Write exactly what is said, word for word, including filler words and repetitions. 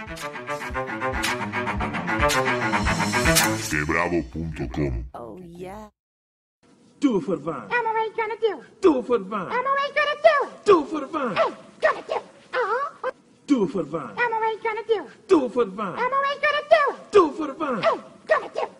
Quebravo punto com. Oh, yeah. Do it for the vine. I'm always gonna do it. Do it for the vine. I'm always gonna do it. Do it for the vine. Hey, gonna do it. Uh-huh. Do it for the vine. I'm always gonna do it. Do it for the vine. I'm always gonna do it. Do it for the vine. Hey, gonna do it.